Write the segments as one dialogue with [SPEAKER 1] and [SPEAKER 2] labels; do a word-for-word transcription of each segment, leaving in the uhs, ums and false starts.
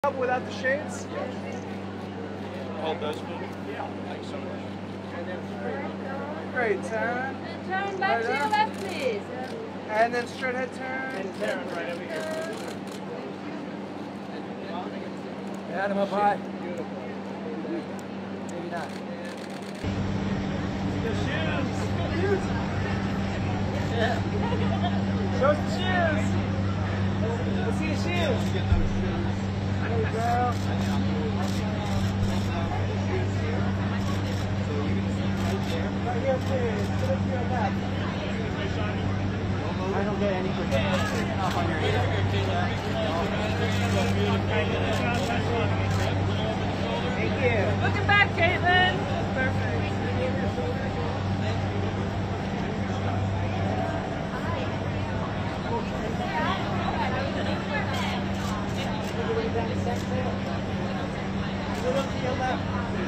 [SPEAKER 1] Without the shades?
[SPEAKER 2] All those movies? Yeah, thanks so much.
[SPEAKER 1] Great, Taron.
[SPEAKER 3] And turn back right to your left, please.
[SPEAKER 1] And then straight head turn.
[SPEAKER 2] And Taron right over here.
[SPEAKER 4] Adam up high.
[SPEAKER 2] Beautiful.
[SPEAKER 4] Maybe not.
[SPEAKER 2] The shoes!
[SPEAKER 1] Show us the shoes! Let's see your shoes! There you go. Right here, please. Put it to your left. I don't get any protection up on your head. Thank you.
[SPEAKER 3] Looking back, Caitlin. Perfect.
[SPEAKER 1] Look to your left.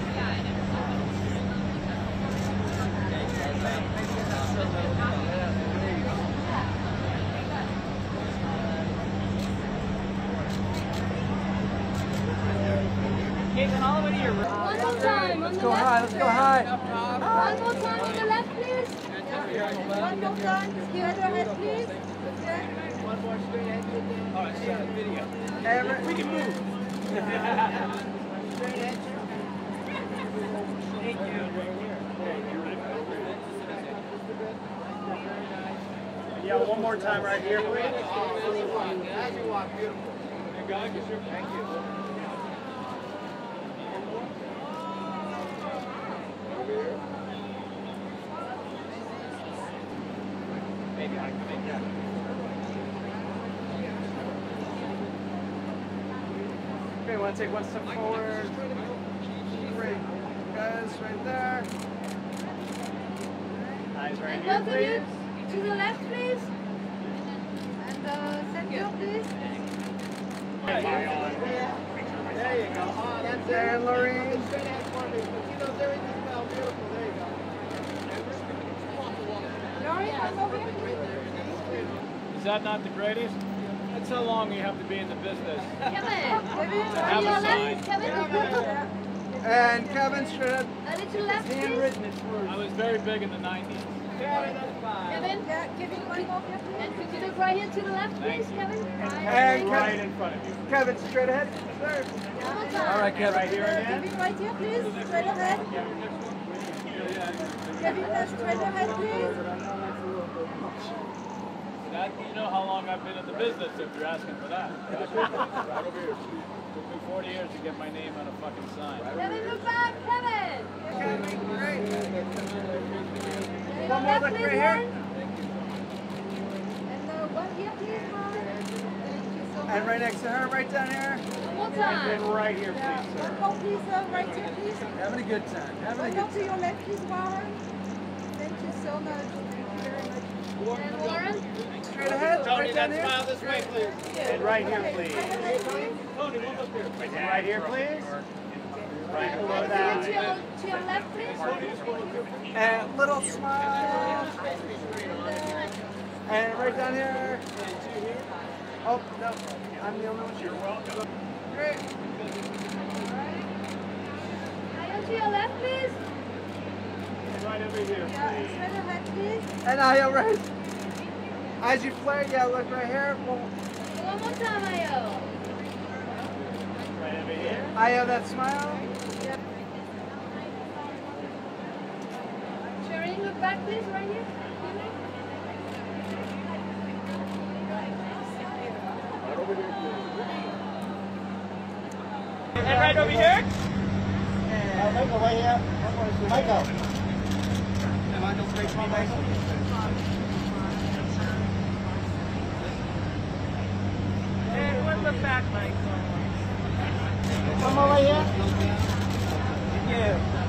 [SPEAKER 3] Caitlin, all the way to your right. One more time.
[SPEAKER 1] Let's go high. Let's go high.
[SPEAKER 3] One more time on the left, please. One more time. The other head, please.
[SPEAKER 2] One more straight ahead. Oh, it's a video.
[SPEAKER 1] And
[SPEAKER 2] We can move.
[SPEAKER 1] straight head.
[SPEAKER 2] Thank you. Yeah, one more time right here, please. As you walk, as you walk, beautiful. Thank you. Maybe I can make that.
[SPEAKER 1] Okay, want to take one step forward. Great. Guys, right there.
[SPEAKER 2] Eyes right
[SPEAKER 3] And
[SPEAKER 2] here,
[SPEAKER 3] both of you
[SPEAKER 2] please.
[SPEAKER 3] to the left, please. And uh, center, please.
[SPEAKER 2] There you go. Oh, that's it.
[SPEAKER 1] And Lorene.
[SPEAKER 2] Straight ahead for me. But you know, everything's now beautiful. There you go.
[SPEAKER 3] Lorene, come over here.
[SPEAKER 5] Is that not the greatest? That's how long you have to be in the business.
[SPEAKER 3] Kevin, Kevin, to
[SPEAKER 5] Have
[SPEAKER 3] your
[SPEAKER 5] a
[SPEAKER 3] left,
[SPEAKER 5] sign.
[SPEAKER 3] Kevin.
[SPEAKER 1] And Kevin, straight up.
[SPEAKER 3] A little left, please.
[SPEAKER 1] Handwritten, it's
[SPEAKER 5] I was very big in the nineties.
[SPEAKER 3] Kevin, yeah, give me one more, Kevin. And could you look right here to the left, please, Kevin?
[SPEAKER 1] And
[SPEAKER 5] Right
[SPEAKER 1] Kevin,
[SPEAKER 5] in front of you.
[SPEAKER 1] Kevin, straight ahead. Third.
[SPEAKER 3] One more time.
[SPEAKER 4] All right, Kevin.
[SPEAKER 5] Right here again.
[SPEAKER 3] Kevin, right here, please. Straight ahead. Kevin, uh, straight ahead, please.
[SPEAKER 5] That, you know how long I've been in the business if you're asking for that. Right over here. Took me forty years to get my name on a fucking sign.
[SPEAKER 3] Kevin, look back, Kevin.
[SPEAKER 1] Okay, great.
[SPEAKER 3] Your
[SPEAKER 1] One more
[SPEAKER 3] left,
[SPEAKER 1] look
[SPEAKER 3] please,
[SPEAKER 1] right here.
[SPEAKER 3] Warren. And uh, one here, please, Warren. Thank you so much.
[SPEAKER 1] And right next to her, right down here.
[SPEAKER 3] One more
[SPEAKER 2] And
[SPEAKER 3] time.
[SPEAKER 2] right here,
[SPEAKER 3] Yeah,
[SPEAKER 2] please,
[SPEAKER 3] one
[SPEAKER 2] sir.
[SPEAKER 3] more, please, uh, right here, please.
[SPEAKER 4] Having a good time. Having a
[SPEAKER 3] One
[SPEAKER 4] good
[SPEAKER 3] more
[SPEAKER 4] time.
[SPEAKER 3] to your left, please, Warren. Thank you so much. Thank you very much. And Warren?
[SPEAKER 1] Straight ahead,
[SPEAKER 2] Tony,
[SPEAKER 1] right down
[SPEAKER 2] then
[SPEAKER 1] here.
[SPEAKER 2] smile this way, please. And right here, please. Tony, one up here. And right here, please. Right below
[SPEAKER 3] And to
[SPEAKER 2] that.
[SPEAKER 3] your, to your left, please.
[SPEAKER 1] And little smile. And right down here. Oh, no. I'm the only one. You're welcome. Great.
[SPEAKER 3] Ayo, to your left, please.
[SPEAKER 2] Right over here,
[SPEAKER 3] Yeah,
[SPEAKER 2] please.
[SPEAKER 3] straight ahead, please.
[SPEAKER 1] And Ayo, right. As you flare, yeah, look right here. Well,
[SPEAKER 3] One more time, Ayo.
[SPEAKER 2] Right over here.
[SPEAKER 1] Ayo, that smile.
[SPEAKER 3] Yep. Cherien, look back, please, right here.
[SPEAKER 2] Right over here, please.
[SPEAKER 5] And right over here?
[SPEAKER 2] Uh, Michael, right here. Michael. Michael, straight from Michael.
[SPEAKER 5] And one look back, Michael.
[SPEAKER 2] Come over here. Yeah.